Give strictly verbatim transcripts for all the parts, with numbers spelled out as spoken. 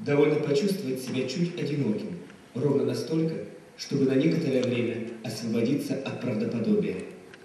Довольно почувствовать себя чуть одиноким, ровно настолько, чтобы на некоторое время освободиться от правдоподобия.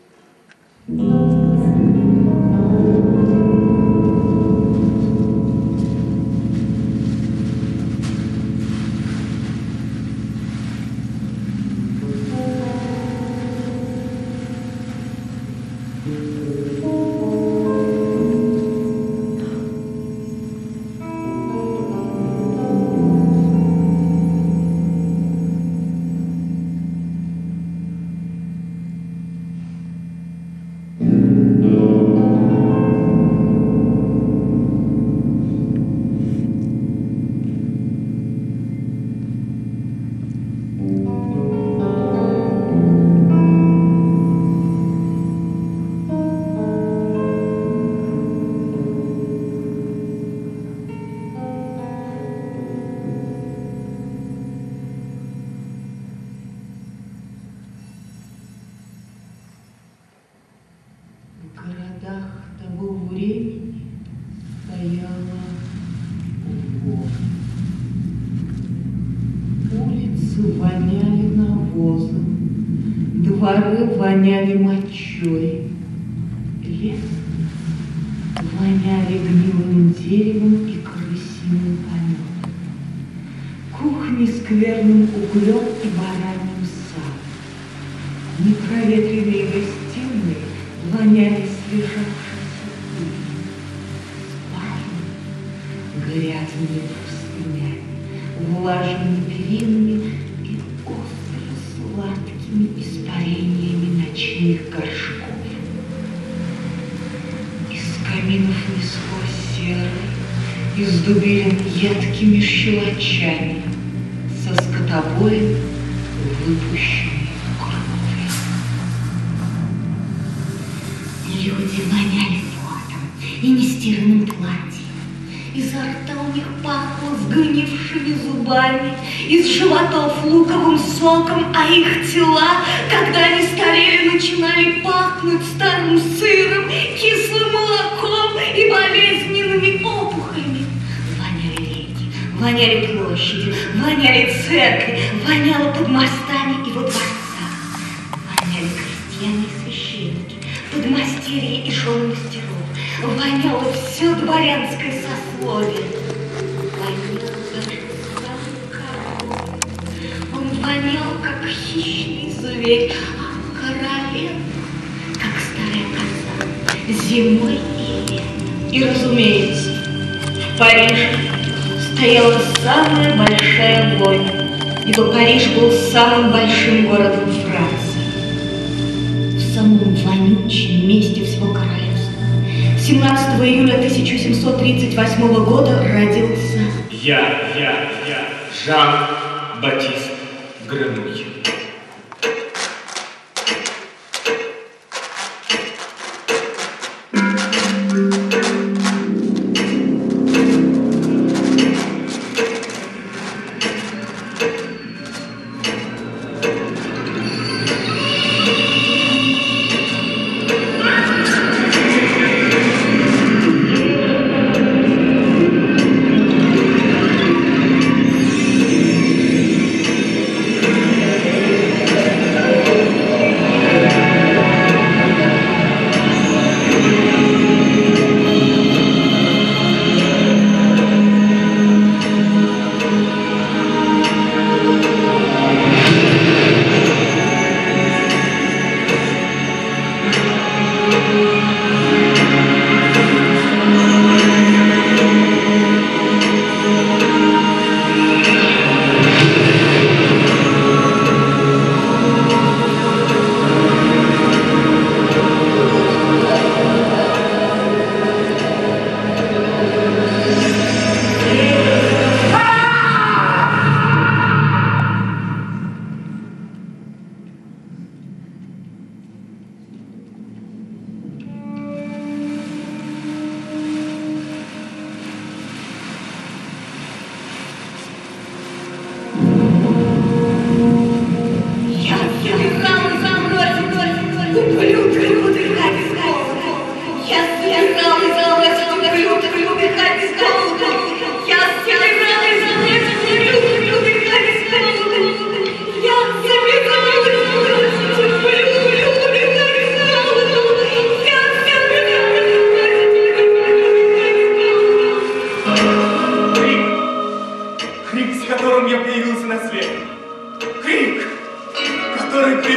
Воняли мочой, лес воняли гнилым деревом и крысиным пометом, кухни скверным углем и бараньим садом, непроветренные гостиные воняли слежавшейся пылью, спальни грязными простынями, влажными перинами и остро-сладкими испарениями ночных горшков. Из каминов несло серой, из дубелин едкими щелочами, со скотобоин выпущенной кровью. Люди воняли потом и нестиранным платьем. Изо рта у них пахло сгнившими зубами, из животов луковым соком, а их тела, когда они старели, начинали пахнуть старым сыром, кислым молоком и болезненными опухолями. Воняли реки, воняли площади, воняли церкви, воняло под мостами и во дворцах. Воняли крестьяне и священники, подмастерья и жены мастеров. Воняло все дворянское сословие. Вонял даже старый король. Он вонял, как хищный зверь, а королева, как старая коза, зимой и летом. И, разумеется, в Париже стояла самая большая вонь, ибо Париж был самым большим городом Франции. В самом вонючем месте всего королевства семнадцатого июля тысяча семьсот тридцать восьмого года родился Я, я, я, Жан-Батист Гренуй.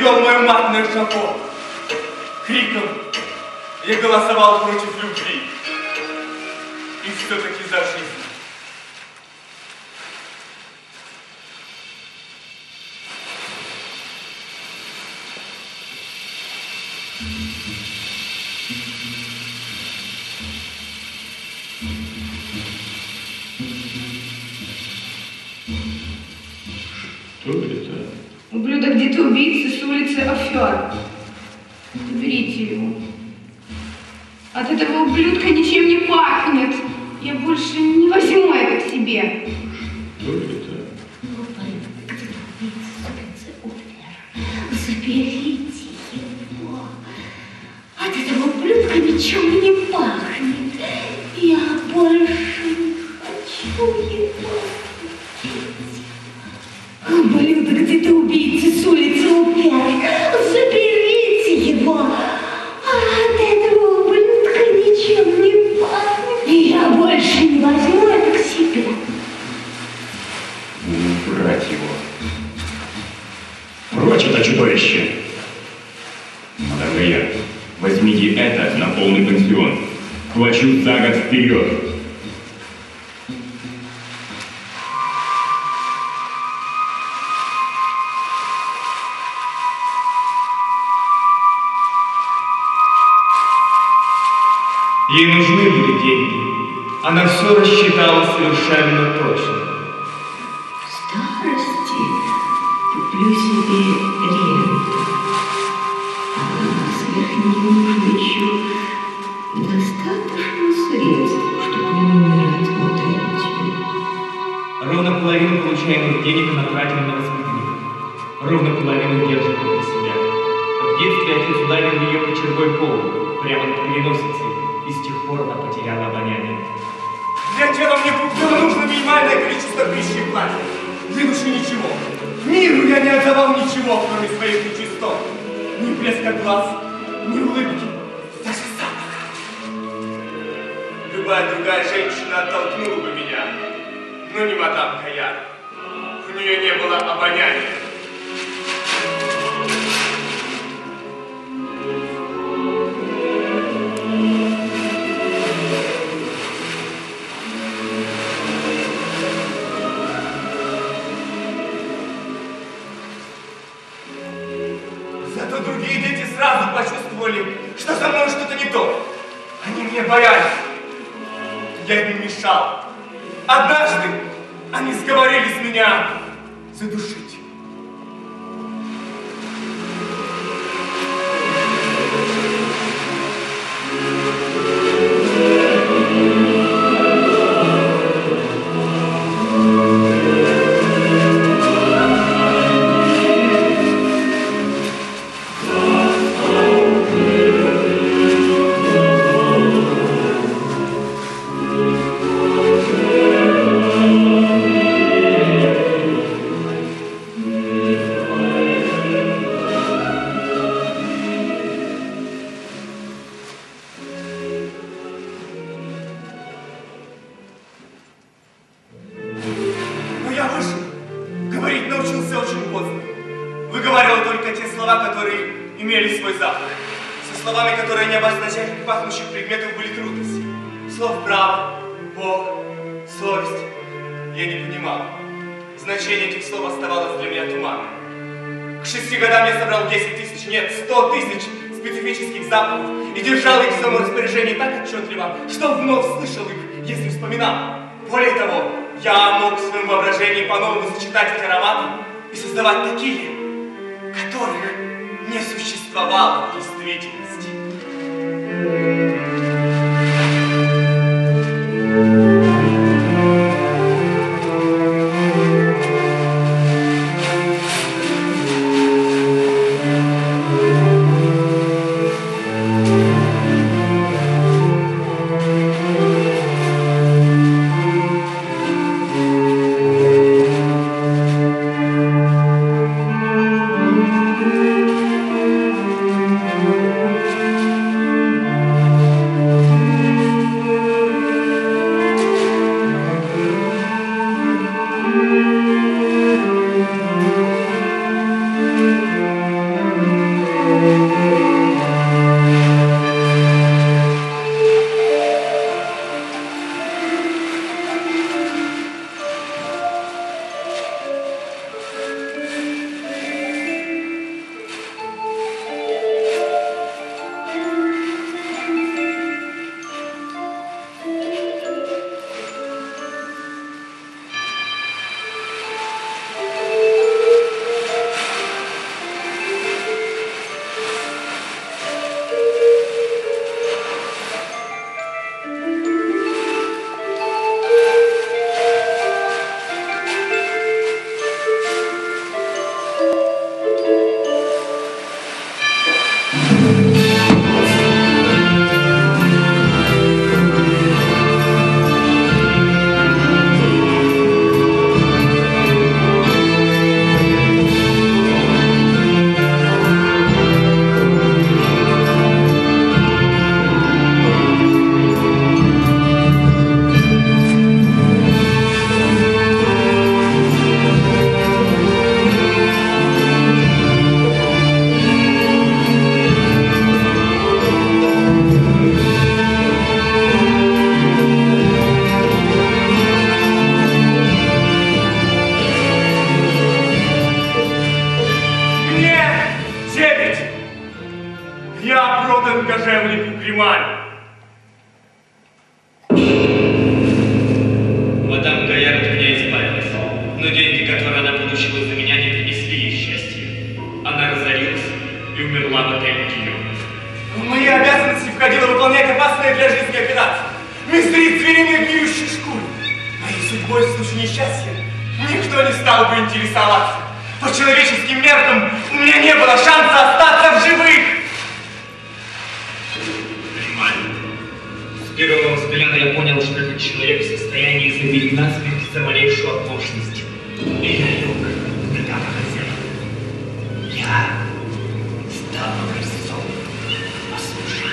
привел мою мать на эшафот. Криком я голосовал против любви. И все-таки за жизнь. Что это? Ублюдок где-то убийцы с улицы Афер. Уберите его. От этого ублюдка ничем не пахнет. Я больше не возьму это к себе. Что это? Заберите его. От этого ублюдка ничем не пахнет. Я больше не хочу его. Ублюдок где-то убийцы с улицы Упер. Заберите его. От этого ублюдка ничем не пахнет. Я больше не возьму это к себе. Убрать его. Прочь это чудовище! Мадемуэль, возьмите это на полный пансион. Плачу за год вперед. Ей нужны были деньги. Она все рассчитала совершенно точно. В старости куплю себе ренту. А сверх нее еще достаточно средств, чтобы не умирать от рентью. Ровно половину получаемых денег она тратила на воспитанника. Ровно половину держит для себя. В детстве отец ударил ее кочергой по лбу, прямо на переносице, и с тех пор она потеряла обоняние. Для тела мне было нужно минимальное количество пищи и платья. Для души ничего. Миру я не отдавал ничего, кроме своих нечистот. Ни блеска глаз, ни улыбки, даже запаха. Любая другая женщина оттолкнула бы меня, но не мадам Каяр. У нее не было обоняния. Зато другие дети сразу почувствовали, что со мной что-то не то. Они мне боялись. Я им мешал. Однажды они сговорились меня задушить. И держал их в своем распоряжении так отчетливо, что вновь слышал их, если вспоминал. Более того, я мог в своем воображении по-новому сочетать эти ароматы и создавать такие, которых не существовало в действительности. кожевнику Кремаль. Мадам Гайяр от меня избавилась, но деньги, которые она получила за меня, не принесли ей счастья. Она разорилась и умерла в отеле Киев. В мои обязанности входило выполнять опасные для жизни операции. Мистерить звериные гниющие шкуры. Моей судьбой в случае несчастья никто не стал бы интересоваться. По человеческим меркам у меня не было шанса остаться в живых. Понимаю. С первого взгляда я понял, что этот человек в состоянии забить насмерть за малейшую оплошность. И я лег на там хозяин. Я стал образцом. Послушай.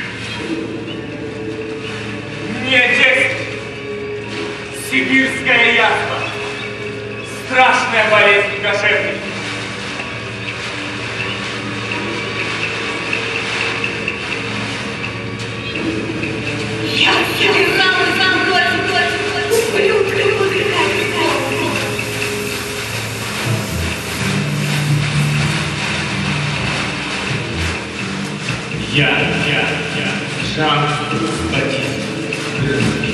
Мне десять. Сибирская язва. Страшная болезнь кожевника. Я держала за против, против, ублюдка, выдыхай, Я, я, я, Жан-Батист Гренобель.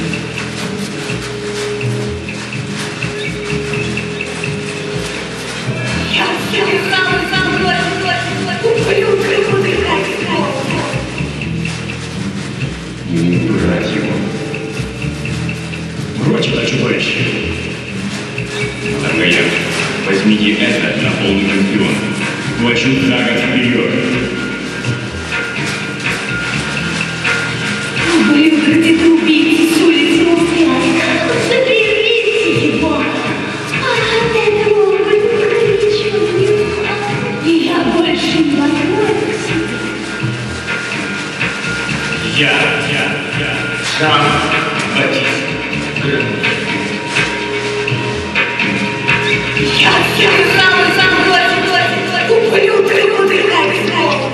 я держала за против, против, ублюдка, выдыхай, Не убирать его. Прочь это чудовище. Мадам Гайяр, возьмите это на полный пансион. Плачу за год вперед. ублюдок, это убийца с улицы Луфяна. Заберите его. А от этого ублюдка ничего не узнал. И я больше не возьму себе. Я, я, я, Жан-Батист Гренобель. Я держала за против, против, ублюдка, выдыхай, выдыхай.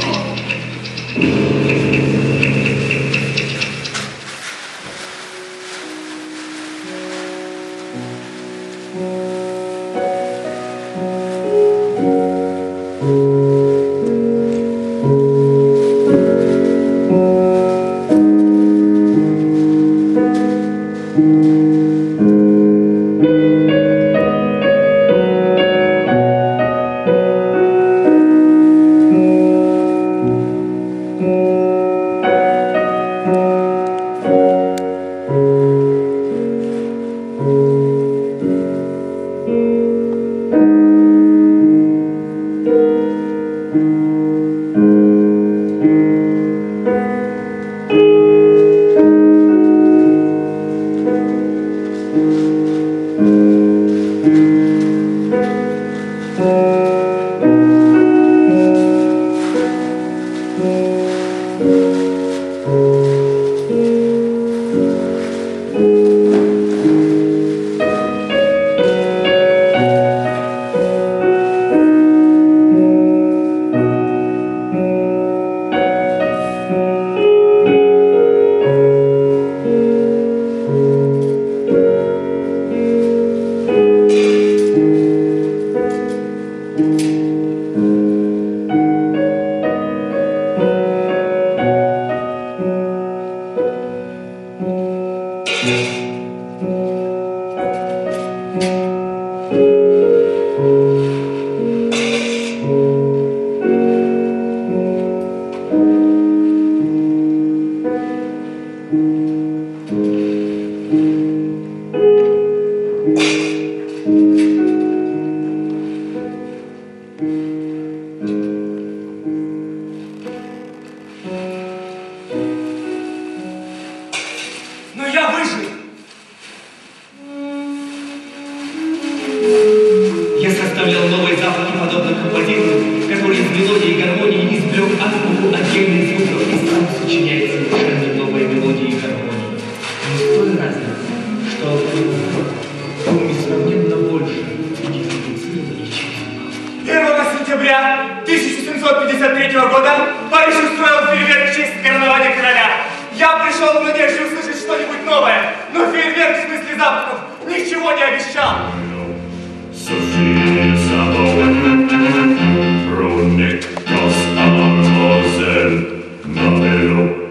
Но я выжил. Я составлял новые запахи, подобно композитору, который из мелодии и гармонии извлек азбуку отдельных звуков и сам сочиняет совершенно новые мелодии и гармонии. Но с той разницей, что он несравненно больше идентифицировали, чем первого сентября тысяча семьсот пятьдесят третьего года Париж устроил фейерверк в честь коронования короля. Я пришел в надежде услышать что-нибудь новое, но фейерверк в смысле запахов ничего не обещал. Sophie Savon, Ronek, Dos Amor, Moselle, Marmelot.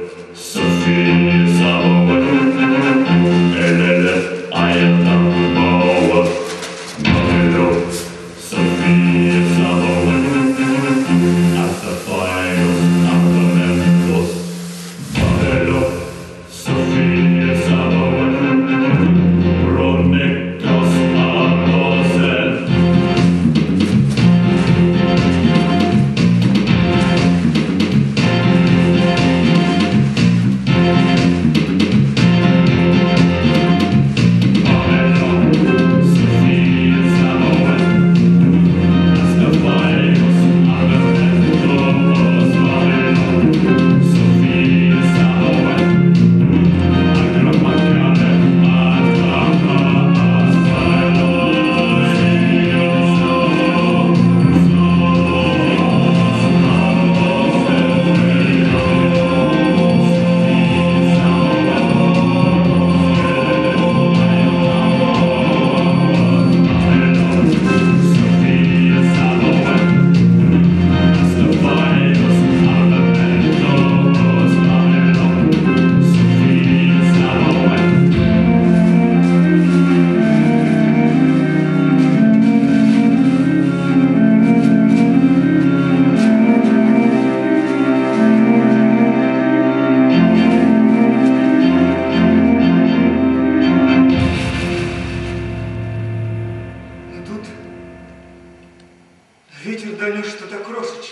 ветер донес что-то крошечное.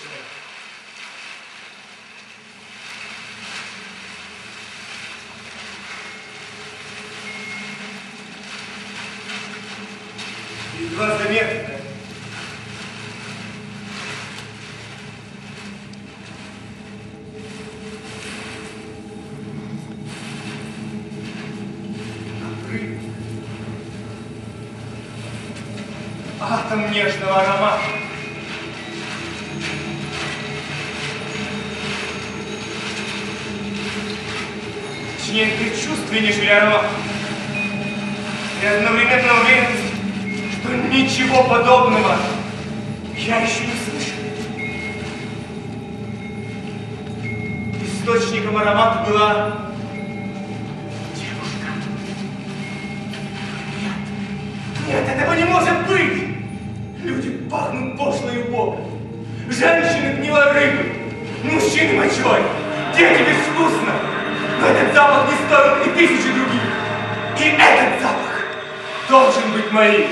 Едва заметно. Отрыв. Атом нежного аромата. Точнее, предчувствие, нежели аромат. И одновременно уверенность, что ничего подобного я еще не слышал. Источником аромата была девушка. Нет, нет, этого не может быть! Люди пахнут пошло и убого. Женщины гнилой рыбой, мужчины мочой, дети безвкусно. Но этот запах не стоит и тысячи других. И этот запах должен быть моим.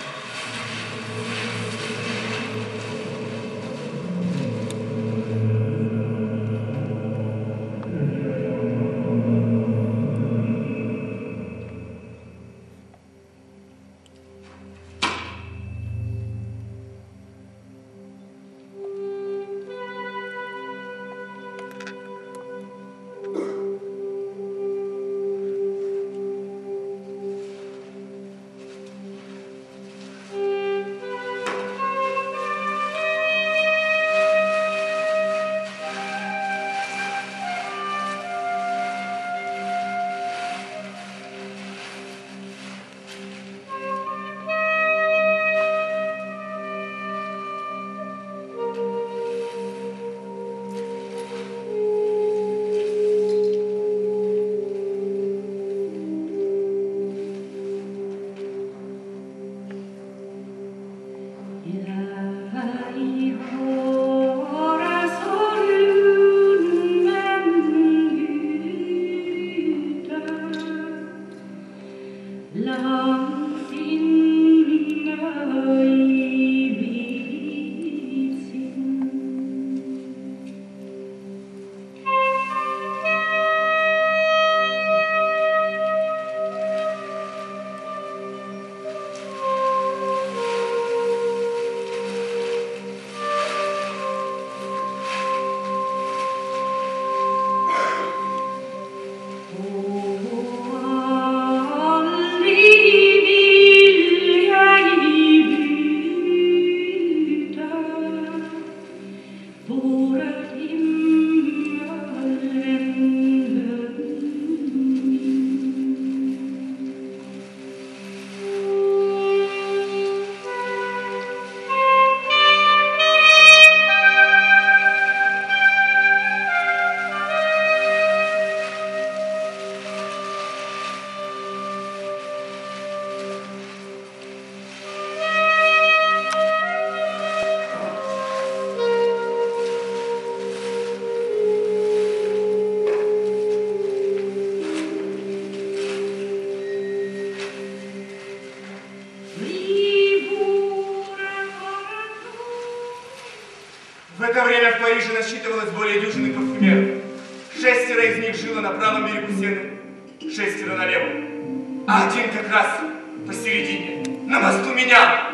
В это время в Париже насчитывалось более дюжины парфюмеров. Шестеро из них жило на правом берегу Сены, шестеро на левом. А один как раз посередине, на мосту меня.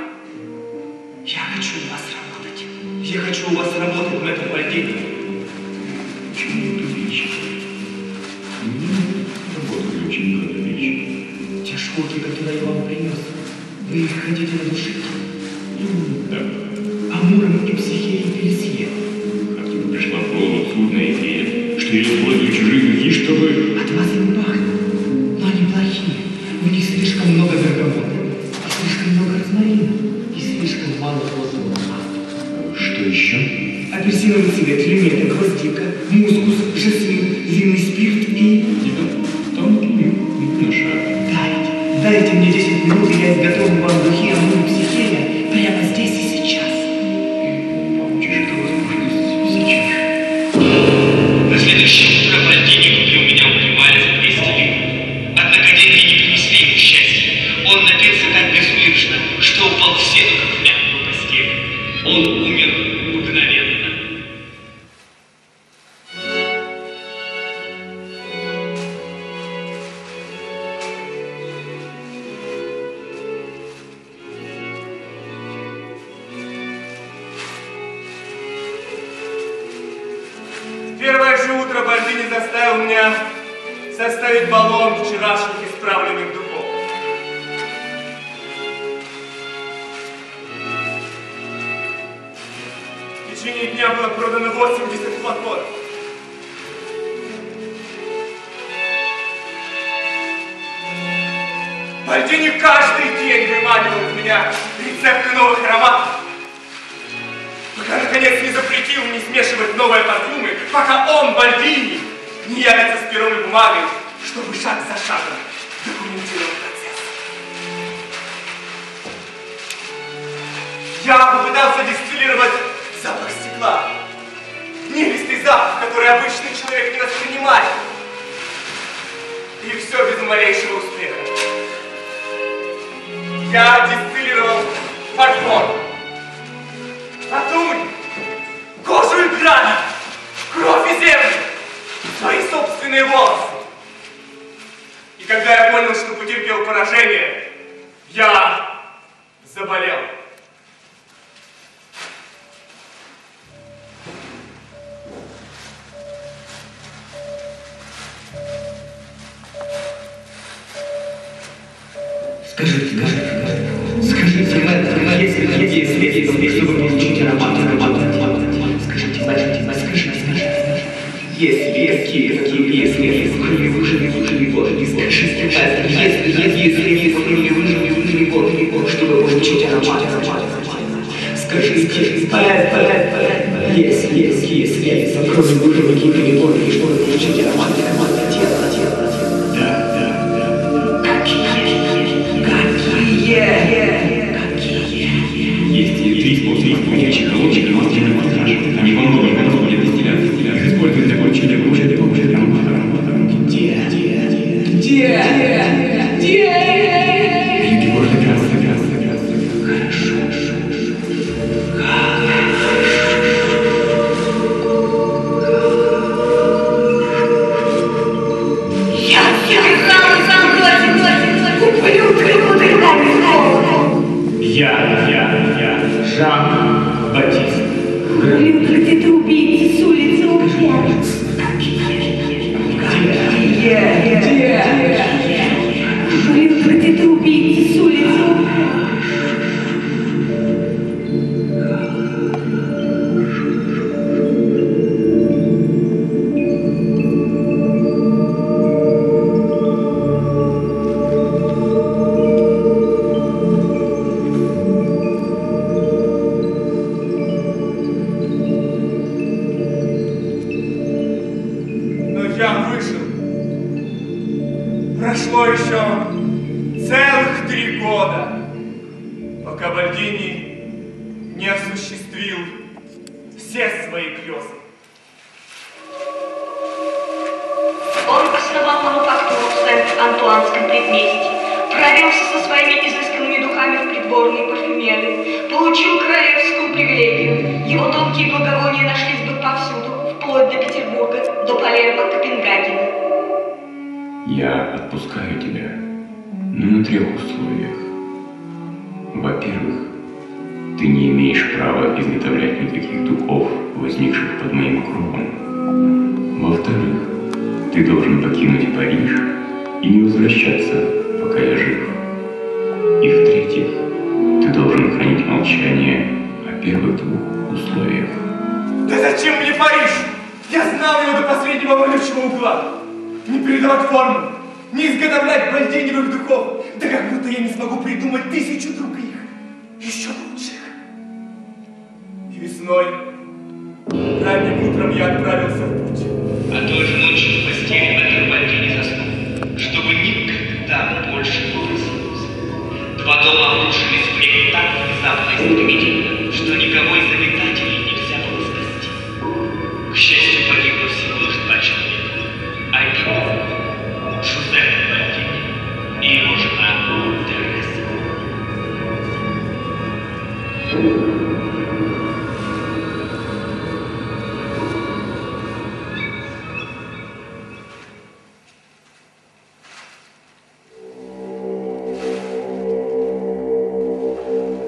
Я хочу у вас работать. Я хочу у вас работать в этом отделении. Почему ты отлично? Работали очень отлично. Те штуки, которые я вам принес, вы их хотите надушить? Да. Амуром и психеей Фелисье. Как тебе пришла в голову абсурдная идея, что я использую чужие духи, чтобы... От вас им пахнет, но они плохие. У них слишком много бергамота, слишком много розмарина и слишком мало розового масла. Что еще? Апельсиновый цвет, лимета, гвоздика, мускус, жасмин, винный спирт и... Тебя тонкий на шаг. Дайте, дайте мне десять минут, и я изготовлю вам духи Амур и психея прямо здесь и сейчас. Получишь эту возможность сейчас. На следующее утро Вальдини купил меня у Кремаля за двести лир. Однако деньги не принесли ему счастья. Он напился так безудержно, что упал в сену, как в мягкую постель. Он умер Первое же утро Бальдини заставил меня составить баллон вчерашних исправленных духов. В течение дня было продано восемьдесят флаконов. Бальдини каждый день выманивал из меня рецепты новых ароматов, пока наконец не запретил не смешивать новые парфюмы, пока он, Бальдини, не явится с пером и бумагой, чтобы шаг за шагом документировать процесс. Я попытался дистиллировать запах стекла, гнилистый запах, который обычный человек не воспринимает, и все без малейшего успеха. Я дистиллировал фарфор, латунь, кожу и грани, кровь и землю, свои собственные волосы. И когда я понял, что потерпел поражение, я заболел. Скажите, скажите, скажите, если, если, если, чтобы получить аромат, аромат, скажите, скажите, скажите, скажите, если, какие, какие, если, если вы не выжили, выжили год, скажите, если, если, если вы не выжили, выжили год, чтобы получить аромат, аромат, скажите, если, если, если, кроме выжили какие-то годы, чтобы получить аромат, аромат, тело, тело, тело, да, да. Есть три способа получения холодных масляных массажей. Они во многом готовы для дистилляции. Их используют для получения груши, для получения аромата. Где? Где? Где? Где? Юги города красный, красный, красный. Хорошо. Я вдыхала за мной, ублюдка, куда-нибудь. Я, я, я, Жан-Батист. Ублюдка, где-то убийцы с улицы убьют. Где? Где? Ублюдка, где-то убийцы с улицы убьют. Прошло еще целых три года, пока Бальдини не осуществил все свои грезы. Он основал мануфактуру в Сент-Антуанском предместье, провелся со своими изысканными духами в придворные парфюмеры, получил королевскую привилегию. Его тонкие благовония нашлись бы повсюду, вплоть до Петербурга, до Палермо, Копенгагена. Я отпускаю тебя, но на трех условиях. Во-первых, ты не имеешь права изготовлять никаких духов, возникших под моим кровом. Во-вторых, ты должен покинуть Париж и не возвращаться, пока я жив. И в-третьих, ты должен хранить молчание о первых двух условиях. Да зачем мне Париж? Я знал его до последнего вонючего угла. Не передавать форму, не изготовлять бальдиневых духов, да как будто я не смогу придумать тысячу других, еще лучших. И весной, ранним утром я отправился в путь. А той же ночью в постели Альтер Бальдини заснул, чтобы никогда больше не проснуться. Два дома обрушились в реку так внезапно и стремительно, что никого из обитателей нельзя было спасти. К счастью, погибло всего лишь два человека. Альтер, Жозеф Бальдини и его жена Тереза.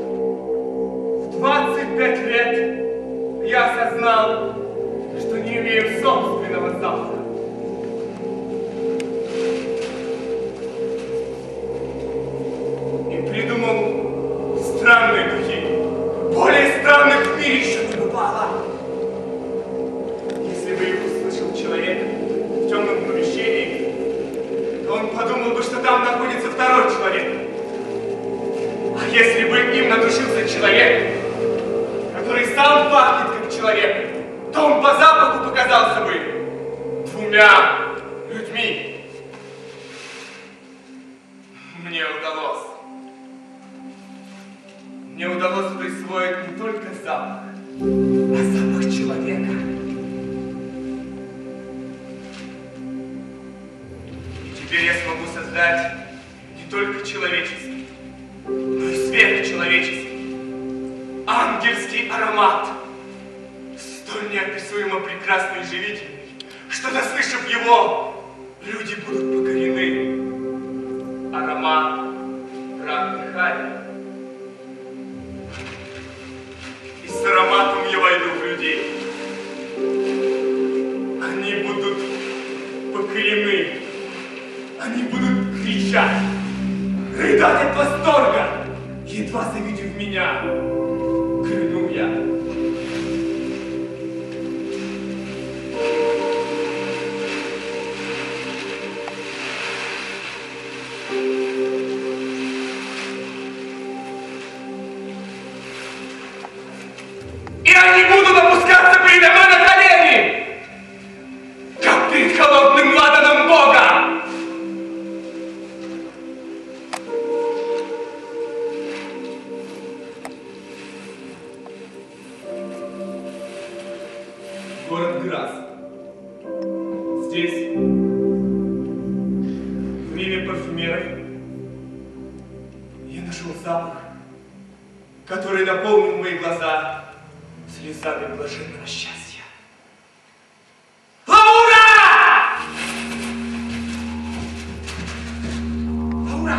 В двадцать пять лет я осознал, что не имею имею собственного запаха. И придумал странные духи. Более странных в мире еще не бывало. Если бы их услышал человек в темном помещении, то он подумал бы, что там находится второй человек. А если бы им надушился человек, который сам пахнет как человек, то он по запаху показался бы двумя людьми. Мне удалось. Мне удалось присвоить не только запах, а запах человека. И теперь я смогу создать не только человеческий, но и сверхчеловеческий, ангельский аромат, столь неописуемо прекрасный и живительный, что, заслышав его, люди будут покорены. Аромат трав дыхания. И с ароматом я войду в людей. Они будут покорены. Они будут кричать, рыдать от восторга, едва завидев меня. Крыну я. И они будут опускаться передо мной на колени, как перед холодным ладаном Бога. Город Грас. Здесь, в Риме парфюмеров, я нашел запах, который наполнил мои глаза слезами блаженного счастья. Лаура! Лаура!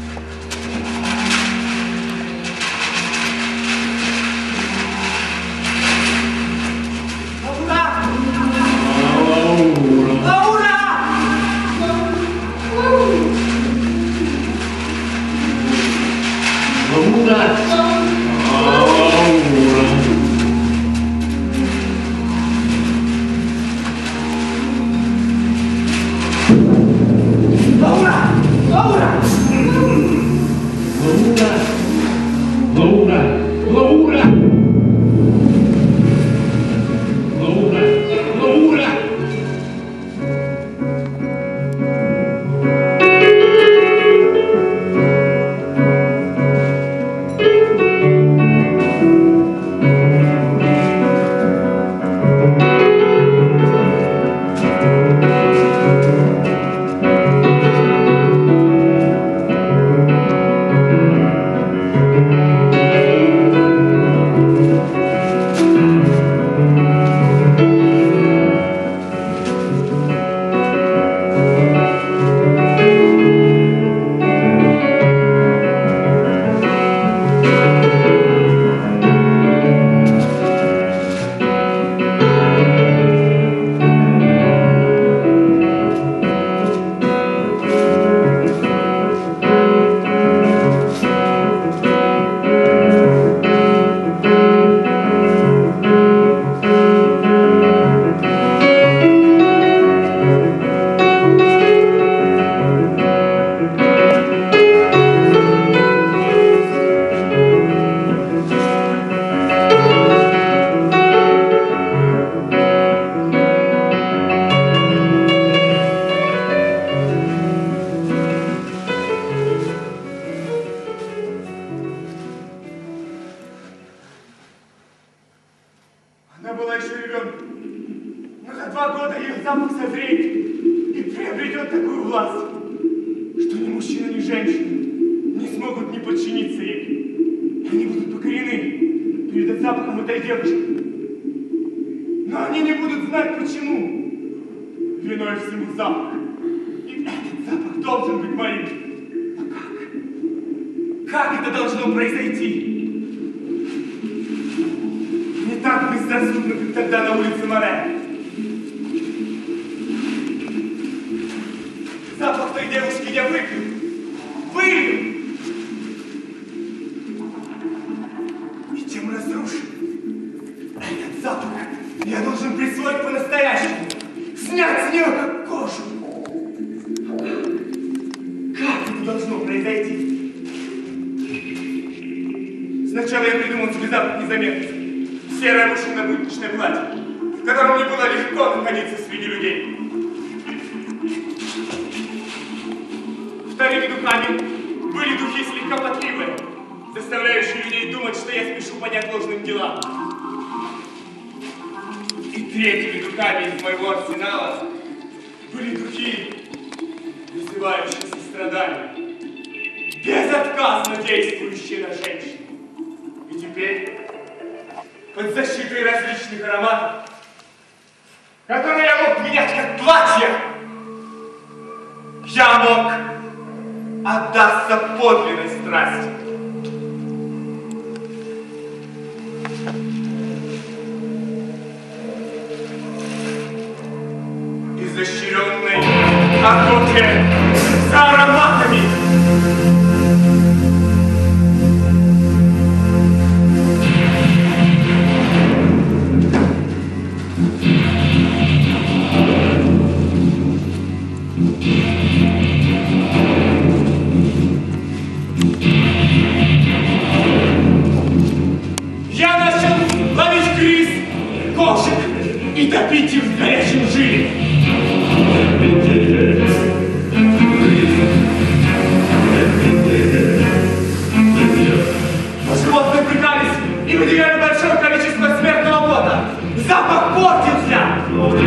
Она была еще ребенком, но за два года ее запах созреет и приобретет такую власть, что ни мужчина, ни женщина не смогут не подчиниться ей. Они будут покорены перед запахом этой девочки. Но они не будут знать, почему. Виной всему запах. И этот запах должен быть моим. Но как? Как это должно произойти? Не так безрассудно, как тогда на улице Море. пылью и тем разрушен. Этот запах я должен присвоить по-настоящему, снять с нее как кожу. Как это должно произойти? Сначала я придумал себе запах незаметности. Серое мышино-будничное платье, в котором мне было легко находиться среди людей. Вторыми духами были духи слегка потливые, заставляющие людей думать, что я спешу понять ложным делам. И третьими духами из моего арсенала были духи, вызывающие сострадание, безотказно действующие на женщин. И теперь, под защитой различных ароматов, которые я мог менять как платье, я мог отдаться подлинной страсти. Изощренной охоте за ароматами. Я начал ловить крыс, кошек и топить их в горячем жире. Животные прыгались и выделяли большое количество смертного пота. Запах портился.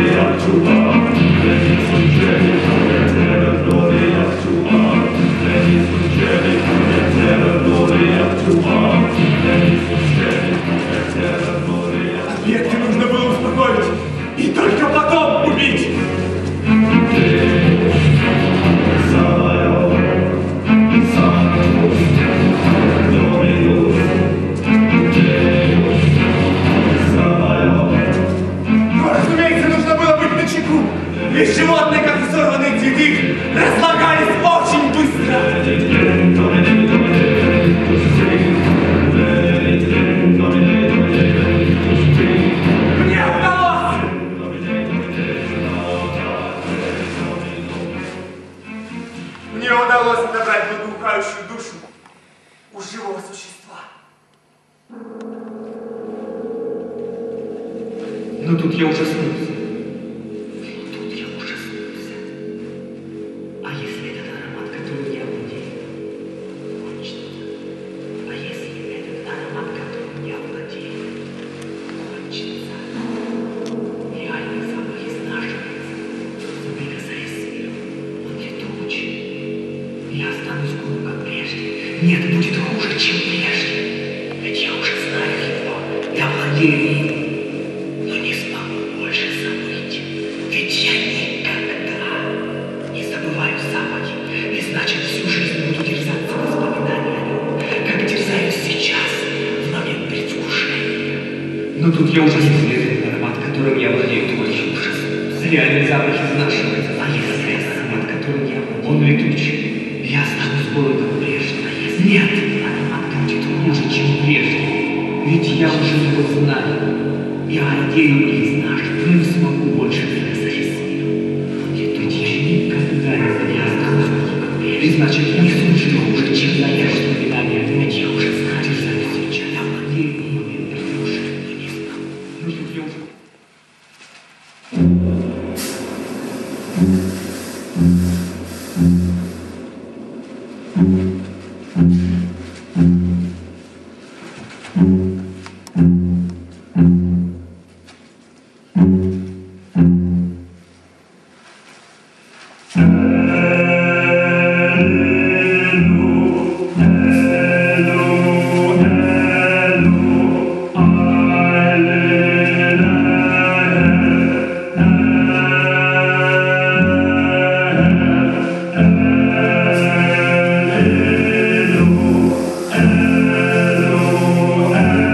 Объекты нужно было успокоить и только потом убить. Но, разумеется, нужно было быть начеку, ведь животные, как и сорванные цветы, разлагались очень быстро. Мне удалось! Мне удалось отобрать благоухающую душу у живого существа. Но тут я ужаснулся. Тут я ужаснулся. А если этот аромат, которым я владею, кончится? А если этот аромат, которым я владею, кончится? Реальный запах изнашивается, соприкасаясь с миром, он летучий. Я останусь голым, как прежде. Нет, будет хуже, чем прежде. Ведь я уже знаю его, я владею им. Но не смогу больше забыть. Ведь я никогда не забываю запахи. И значит, всю жизнь буду терзаться воспоминания о нем, как терзаюсь сейчас, в момент предвкушения. Но тут я ужаснулся. Этот аромат, которым я владею, очень ужаснулся. Реальный запах изнашивается. А если этот аромат, которым я владею, Он летучий. я останусь голым, как прежде. А если Нет. аромат будет хуже, чем прежде? Ведь я уже его знаю. Я владею и изнашиваю, не смогу больше прикасаться с миром. Он летучий. Я никогда не забуду. Я останусь голым, как прежде. И значит, не не хуже, хуже, чем чем настоящее винание. Ведь я уже знаю, терзаюсь сейчас. Я владею и момент предвкушения, но не смогу. Ну тут я уже... Hello, hello, hello.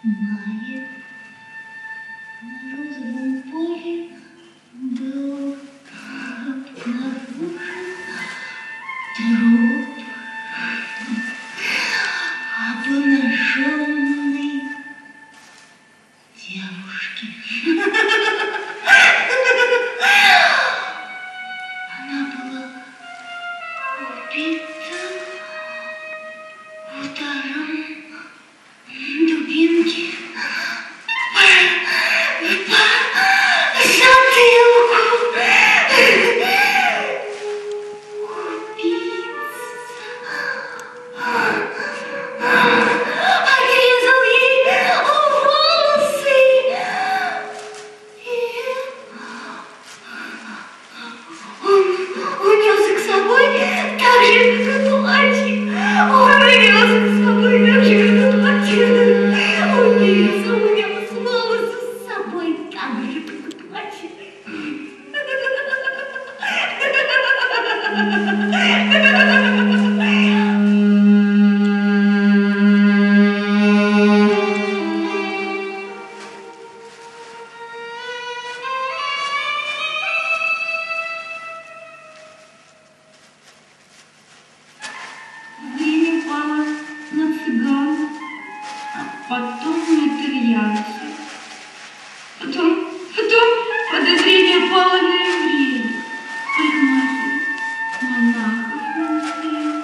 мае на розовом поле был обнаружен труп обнаженной девушки. Она была убита ударом дубинки по затылку. Отрезал ей волосы и он унес их с собой так же, как и платье. Он унес их с собой так же, как и платье. Убийца унес волосы с собой так же, как и платье. Время пало на цыган, а потом на итальянца. Потом, потом подозрение пало на евреев, парикмахеров, монахов, монастырей.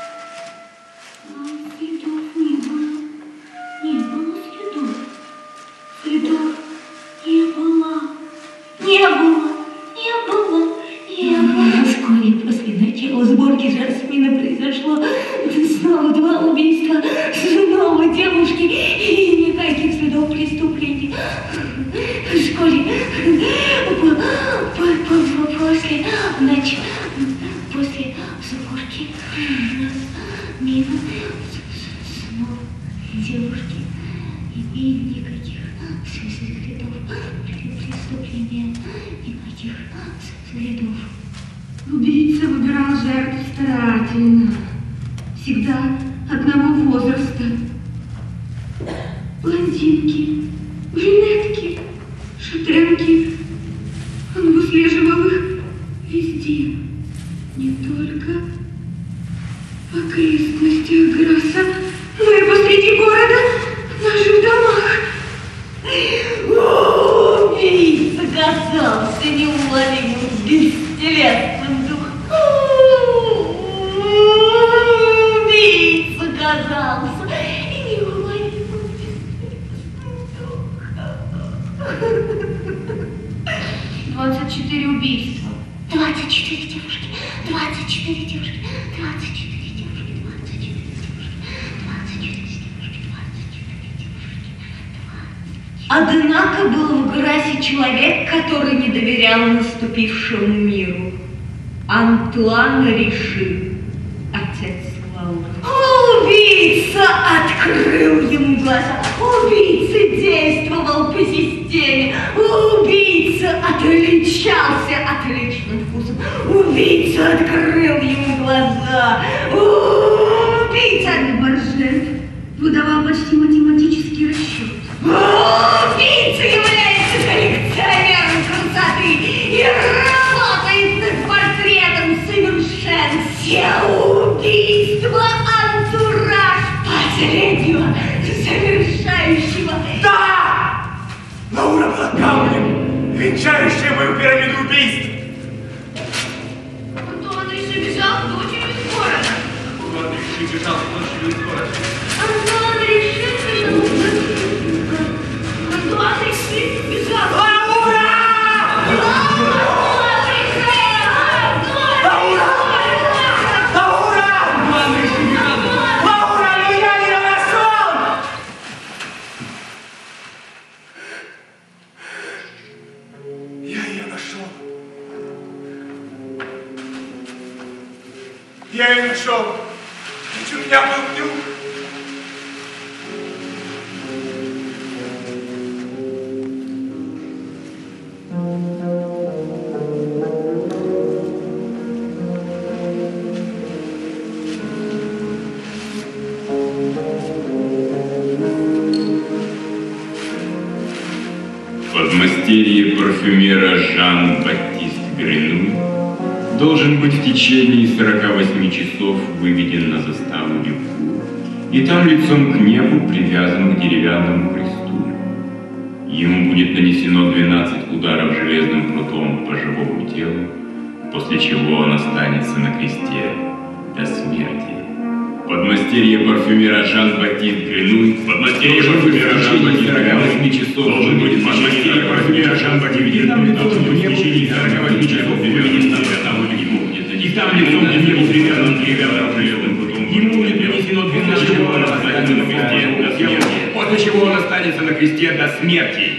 А следов не было, не было следов. Следов не было, не было, не было, не было. Вскоре после начала сборки Жасмина произошло снова два убийства, снова девушки и никаких следов преступлений. Вскоре по, по, по, после, значит, после сборки мимо снова девушки и никаких следов преступления, никаких следов. Убийца выбирал жертв старательно, всегда одного возраста. Блондинки, брюнетки, шатенки. Он выслеживал их везде, не только в окрестностях Грасса, но и посреди города, в наших домах. Убийца оказался неуловимым, бестелесным духом. Убийца оказался неуловимым, бестелесным духом. двадцать четыре убийства. двадцать четыре девушки, двадцать четыре девушки, двадцать четыре девушки, двадцать четыре девушки, двадцать четыре девушки, двадцать четыре девушки. Однако был в Грассе человек, который не доверял наступившему миру. Антуан Риши, отец Лауры. Убийца открыл ему глаза. Убийца действовал по системе. Убийца отличался отличным вкусом. Убийца открыл ему глаза. Убийца выбор жертв выдавал почти математический расчет. Убийца является коллекционером красоты и работает над портретом совершенства. Все убийства антураж последнего завершающего. Да! Лаура была камнем, венчающая мою пирамиду убийств. Антуан Риши бежал с дочерью из города. Антуан Риши бежал с дочерью из города. Антуан Риши бежал с дочерью из города. Антуан Риши бежал. Лаура! Антуан Риши! Лаура! Лаура! Антуан Риши бежал. Лаура, но я ее нашел! Я ее нашел. Я ее нашел. Ведь у меня был нюх. Подмастерье парфюмера Жан-Батист Гренуй должен быть в течение сорока восьми часов выведен на заставу Дюфур и там лицом к небу привязан к деревянному кресту. Ему будет нанесено двенадцать ударов железным прутом по живому телу, после чего он останется на кресте до смерти. Подмастерье парфюмера Жан-Батист Гренуй, подмастерье парфюмера Жан-Батист Гренуй, часов должен быть подмастерье парфюмера Жан-Батист Гренуй, должен быть в течение сорока восьми часов выведен на заставу Дюфур. И там лицом к небу привязан к деревянному железным прутом. Ему будет нанесено двенадцать ударов железным прутом до смерти, после чего он останется на кресте до смерти.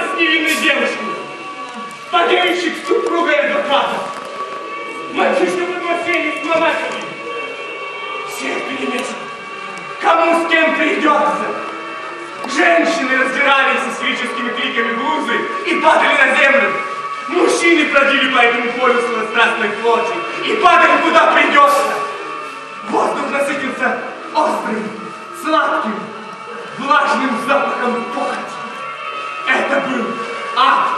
Старец невинной девушки, стареющих супруга и адвоката. Мальчишка матери. Всех перемешано. Кому с кем придется. Женщины раздирались истерическими криками блузы и падали на землю. Мужчины бродили по этому полю сладострастной плоти и падали куда придется. Воздух насытился острым, сладким, влажным запахом похоти. Это был ад.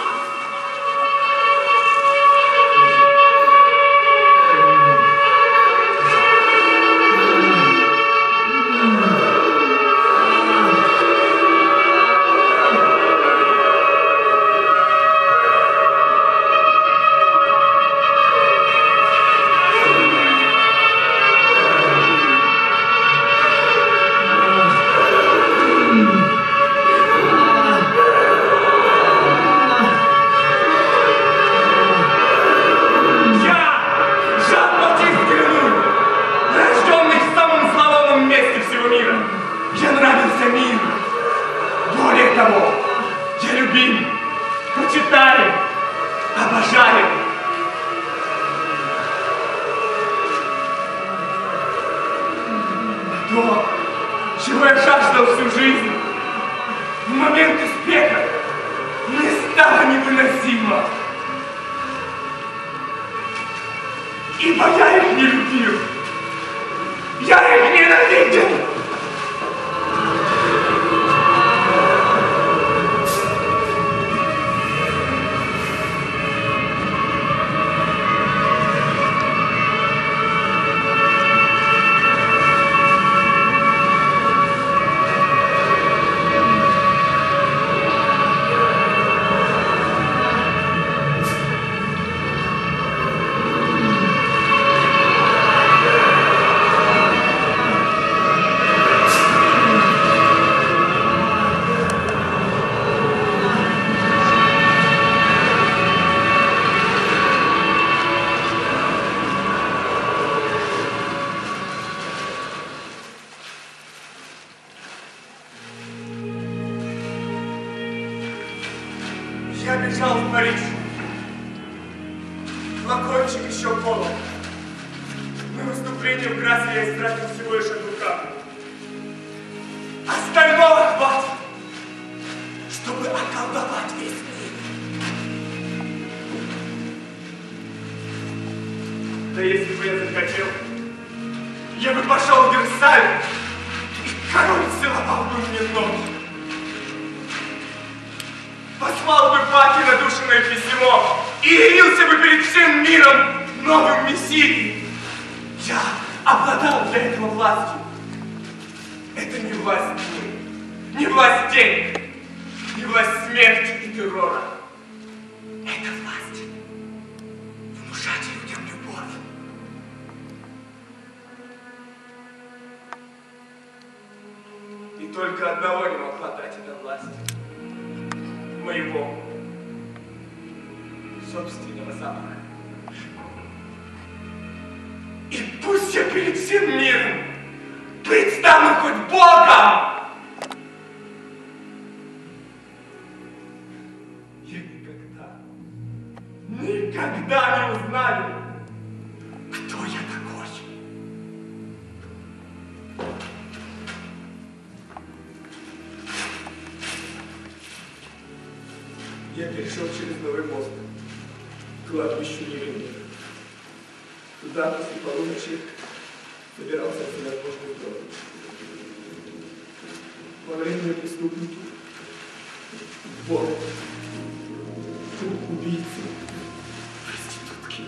То, чего я жаждал всю жизнь, в момент успеха мне стало невыносимо. Ибо я их не любил. Я их ненавидел. Я бежал в Париж. Флакончик еще полон. На выступлении в Грассе я истратил всего лишь одну каплю. Остального хватит, чтобы околдовать весь мир. Да если бы я захотел, я бы пошел в Версаль, и король целовал бы мне ноги. Послал бы Паке надушенное письмо и явился бы перед всем миром новым мессией. Я обладал для этого властью. Это не власть тьмы, не власть денег, не власть смерти и террора. Это власть внушать людям любовь. И только одного не могла дать эта власть. Моего собственного запаха. И пусть я перед всем миром предстану хоть Богом! Я никогда, никогда не узнаю, кто я такой. Я перешел через Новый мост к кладбищу невинных. Туда после полуночи собирался всевозможный гроб. Вооруженные преступники, воры, убийцы, проститутки.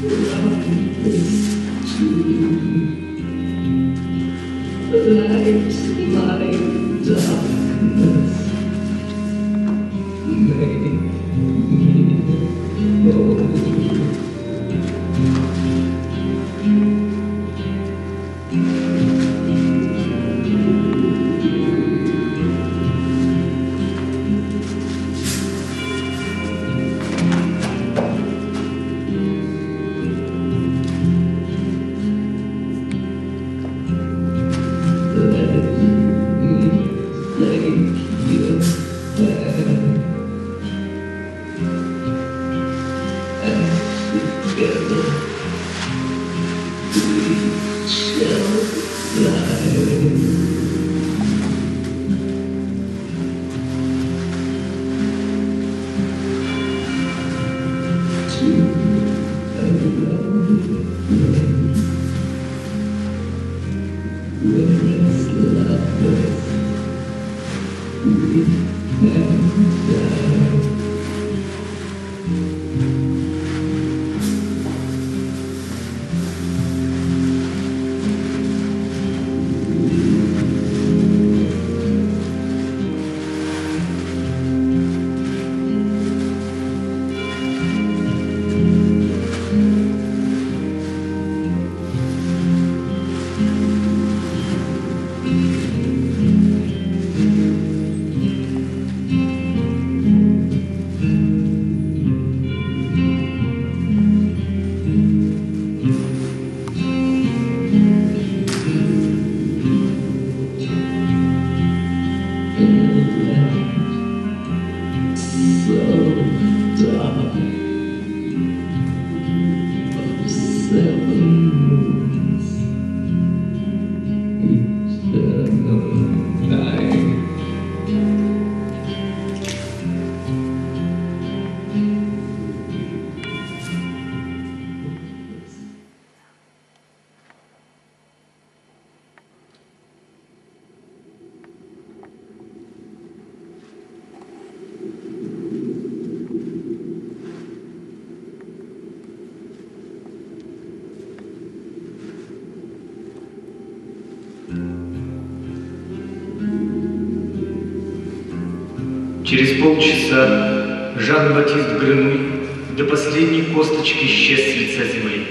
Через полчаса Жан-Батист Гренуй до последней косточки исчез с лица земли.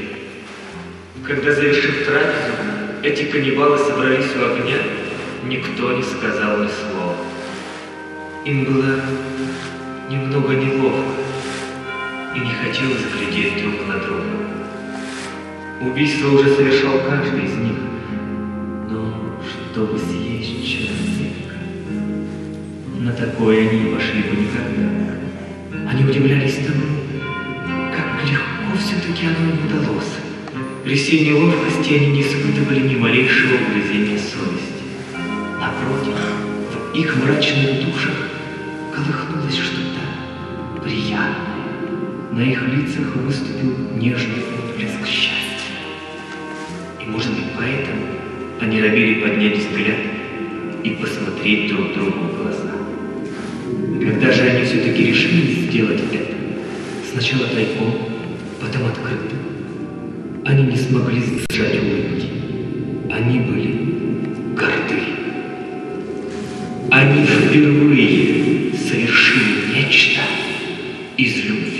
Когда, завершив трапезу, эти каннибалы собрались у огня, никто не сказал ни слова. Им было немного неловко и не хотелось глядеть друг на друга. Убийство уже совершал каждый из них, но чтобы съесть человека, на такое они не пошли бы никогда. Они удивлялись тому, как легко все-таки оно им удалось. При всей неловкости они не испытывали ни малейшего угрызения совести. Напротив, в их мрачных душах колыхнулось что-то приятное. На их лицах выступил нежный отблеск счастья. И, может быть, поэтому они робели поднять взгляд и посмотреть друг другу в глаза. Когда же они все-таки решили сделать это, сначала тайком, потом открыто, они не смогли сдержать улыбки. Они были горды. Они впервые совершили нечто из любви.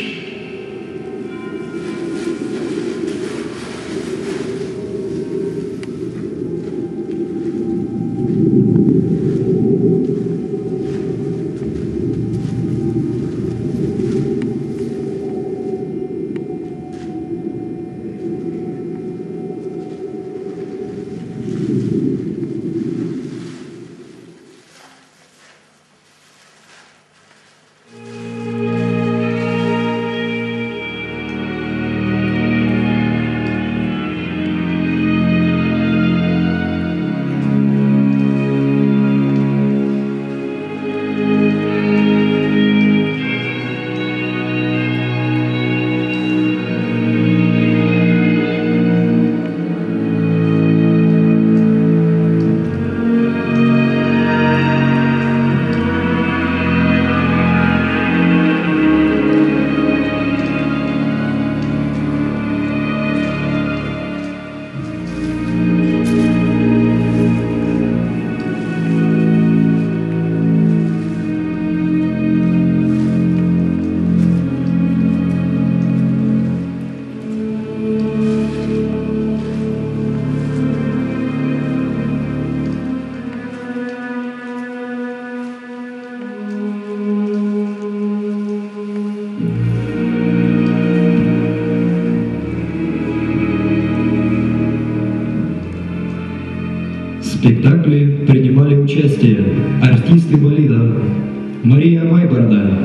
спектакле принимали участие артисты балета Мария Майборода,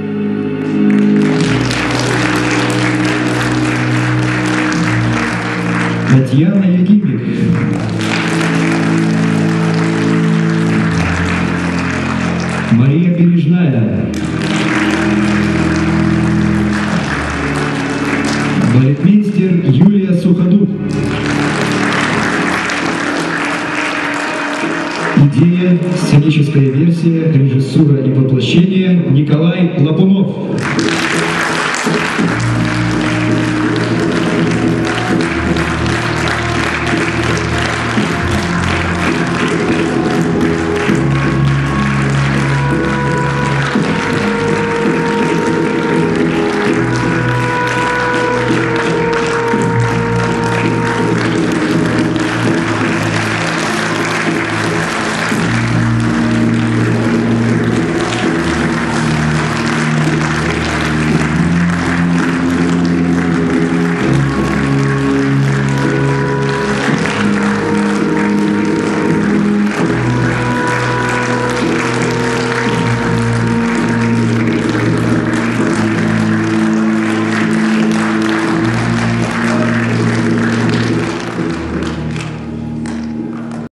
Татьяна Егимик, Мария Бережная, балетмейстер Юлия Суходуб. Идея, сценическая версия, режиссура и воплощение Николай Лапунов.